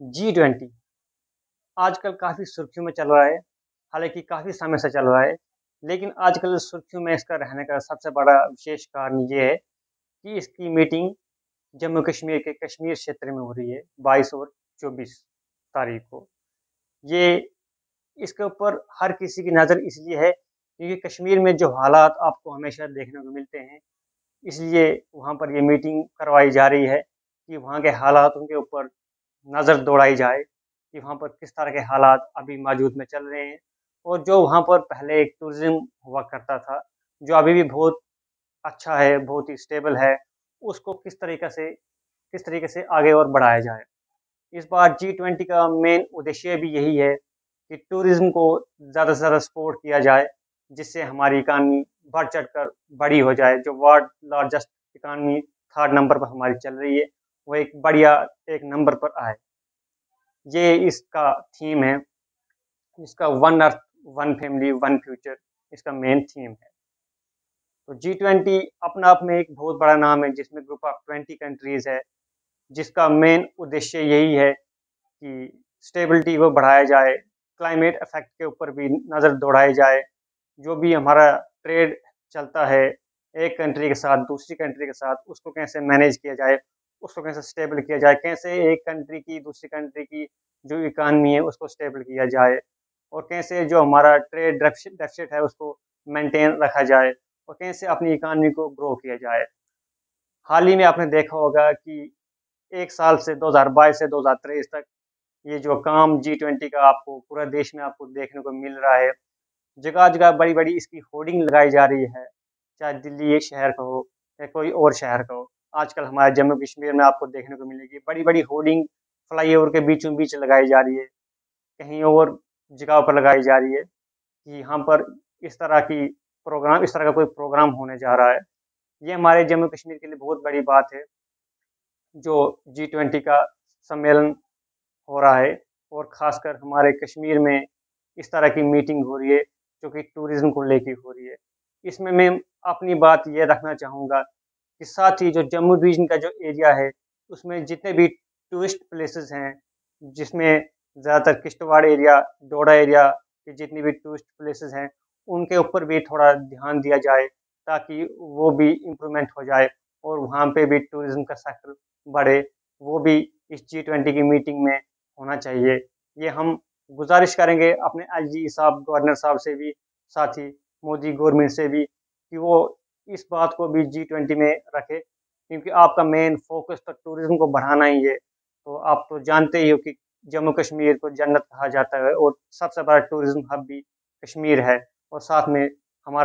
G20 आजकल काफ़ी सुर्खियों में चल रहा है, हालाँकि काफ़ी समय से चल रहा है, लेकिन आजकल सुर्खियों में इसका रहने का सबसे बड़ा विशेष कारण ये है कि इसकी मीटिंग जम्मू-कश्मीर के कश्मीर क्षेत्र में हो रही है, 22 और 24 तारीख को। ये इसके ऊपर हर किसी की नज़र इसलिए है क्योंकि कश्मीर में जो हालात आपको हमेशा देखने को मिलते हैं, इसलिए वहाँ पर ये मीटिंग करवाई जा रही है कि वहाँ के हालातों के ऊपर नज़र दौड़ाई जाए कि वहाँ पर किस तरह के हालात अभी मौजूद में चल रहे हैं और जो वहाँ पर पहले एक टूरिज़्म हुआ करता था, जो अभी भी बहुत अच्छा है, बहुत ही स्टेबल है, उसको किस तरीके से आगे और बढ़ाया जाए। इस बार G20 का मेन उद्देश्य भी यही है कि टूरिज़्म को ज़्यादा से ज़्यादा सपोर्ट किया जाए, जिससे हमारी इकॉनमी बढ़-चढ़ कर बड़ी हो जाए। जो world largest economy 3rd number पर हमारी चल रही है, वो एक बढ़िया एक नंबर पर आए। ये इसका थीम है, इसका one earth, one family, one future इसका मेन थीम है। तो G20 अपना आप में एक बहुत बड़ा नाम है जिसमें ग्रुप ऑफ 20 कंट्रीज़ है, जिसका मेन उद्देश्य यही है कि स्टेबिलिटी को बढ़ाया जाए, क्लाइमेट इफ़ेक्ट के ऊपर भी नज़र दौड़ाई जाए। जो भी हमारा ट्रेड चलता है, एक कंट्री के साथ दूसरी कंट्री के साथ, उसको कैसे मैनेज किया जाए, उसको कैसे स्टेबल किया जाए, कैसे एक कंट्री की दूसरी कंट्री की जो इकॉनमी है उसको स्टेबल किया जाए और कैसे जो हमारा ट्रेड डेफ़िसिट है उसको मेंटेन रखा जाए और कैसे अपनी इकॉनमी को ग्रो किया जाए। हाल ही में आपने देखा होगा कि 1 साल से 2022 से 2023 तक ये जो काम G20 का आपको पूरा देश में आपको देखने को मिल रहा है। जगह-जगह बड़ी-बड़ी इसकी होर्डिंग लगाई जा रही है, चाहे दिल्ली एक शहर का हो या कोई और शहर का हो। आजकल हमारे जम्मू-कश्मीर में आपको देखने को मिलेगी बड़ी-बड़ी होर्डिंग फ्लाईओवर के बीचों-बीच लगाई जा रही है, कहीं और जगह पर लगाई जा रही है कि यहाँ पर इस तरह का कोई प्रोग्राम होने जा रहा है। ये हमारे जम्मू-कश्मीर के लिए बहुत बड़ी बात है, जो G20 का सम्मेलन हो रहा है और ख़ासकर हमारे कश्मीर में इस तरह की मीटिंग हो रही है, जो कि टूरिज़्म को लेके हो रही है। इसमें मैं अपनी बात ये रखना चाहूँगा कि साथ ही जो जम्मू डिवीज़न का जो एरिया है, उसमें जितने भी टूरिस्ट प्लेसेस हैं, जिसमें ज़्यादातर किश्तवाड़ एरिया, डोडा एरिया की जितनी भी टूरिस्ट प्लेसेस हैं, उनके ऊपर भी थोड़ा ध्यान दिया जाए, ताकि वो भी इम्प्रूवमेंट हो जाए और वहाँ पे भी टूरिज़्म का सेक्टर बढ़े। वो भी इस G20 की मीटिंग में होना चाहिए। ये हम गुज़ारिश करेंगे अपने एसजी साहब, गवर्नर साहब से भी, साथ ही मोदी गवर्नमेंट से भी कि वो इस बात को भी G20 में रखें, क्योंकि आपका मेन फ़ोकस तो टूरिज़्म को बढ़ाना ही है। तो आप तो जानते ही हो कि जम्मू कश्मीर को जन्नत कहा जाता है और सबसे बड़ा टूरिज़्म हब भी कश्मीर है और साथ में हमारा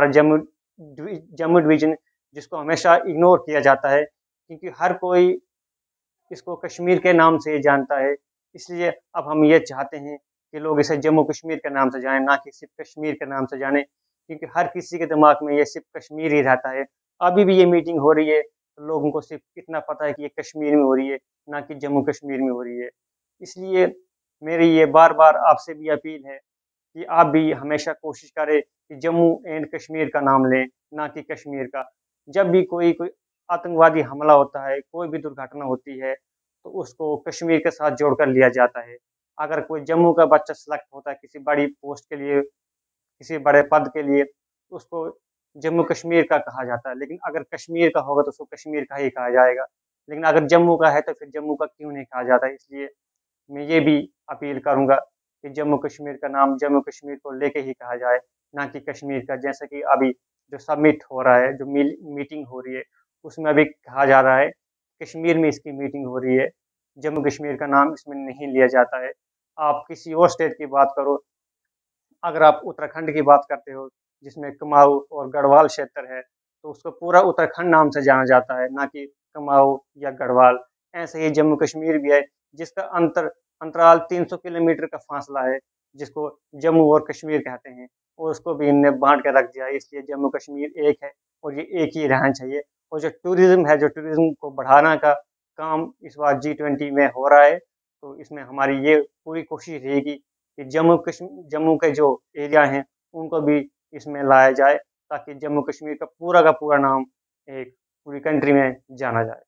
जम्मू डिवीज़न जिसको हमेशा इग्नोर किया जाता है, क्योंकि हर कोई इसको कश्मीर के नाम से जानता है। इसलिए अब हम ये चाहते हैं कि लोग इसे जम्मू कश्मीर के नाम से जानें, ना कि सिर्फ़ कश्मीर के नाम से जानें, क्योंकि हर किसी के दिमाग में ये सिर्फ़ कश्मीर ही रहता है। अभी भी ये मीटिंग हो रही है, तो लोगों को सिर्फ़ इतना पता है कि ये कश्मीर में हो रही है, ना कि जम्मू कश्मीर में हो रही है। इसलिए मेरी ये बार-बार आपसे भी अपील है कि आप भी हमेशा कोशिश करें कि जम्मू एंड कश्मीर का नाम लें, ना कि कश्मीर का। जब भी कोई आतंकवादी हमला होता है, कोई भी दुर्घटना होती है, तो उसको कश्मीर के साथ जोड़कर लिया जाता है। अगर कोई जम्मू का बच्चा सेलेक्ट होता है किसी बड़ी पोस्ट के लिए, किसी बड़े पद के लिए, तो उसको जम्मू कश्मीर का कहा जाता है, लेकिन अगर कश्मीर का होगा तो उसको कश्मीर का ही कहा जाएगा। लेकिन अगर जम्मू का है तो फिर जम्मू का क्यों नहीं कहा जाता? इसलिए मैं ये भी अपील करूँगा कि जम्मू कश्मीर का नाम जम्मू कश्मीर को लेके ही कहा जाए, ना कि कश्मीर का। जैसा कि अभी जो समिट हो रहा है, जो मीटिंग हो रही है, उसमें अभी कहा जा रहा है, कश्मीर में इसकी मीटिंग हो रही है, जम्मू कश्मीर का नाम इसमें नहीं लिया जाता है। आप किसी और स्टेट की बात करो, अगर आप उत्तराखंड की बात करते हो, जिसमें कुमाऊँ और गढ़वाल क्षेत्र है, तो उसको पूरा उत्तराखंड नाम से जाना जाता है, ना कि कुमाऊँ या गढ़वाल। ऐसे ही जम्मू कश्मीर भी है, जिसका अंतराल 300 किलोमीटर का फासला है, जिसको जम्मू और कश्मीर कहते हैं और उसको भी इनने बाँट के रख दिया है, इसलिए जम्मू कश्मीर एक है और ये एक ही रहना चाहिए। और जो टूरिज़्म है, जो टूरिज़्म को बढ़ाने का काम इस बार G20 में हो रहा है, तो इसमें हमारी ये पूरी कोशिश रहेगी कि जम्मू के जो एरिया हैं, उनको भी इसमें लाया जाए, ताकि जम्मू कश्मीर का पूरा नाम एक पूरी कंट्री में जाना जाए।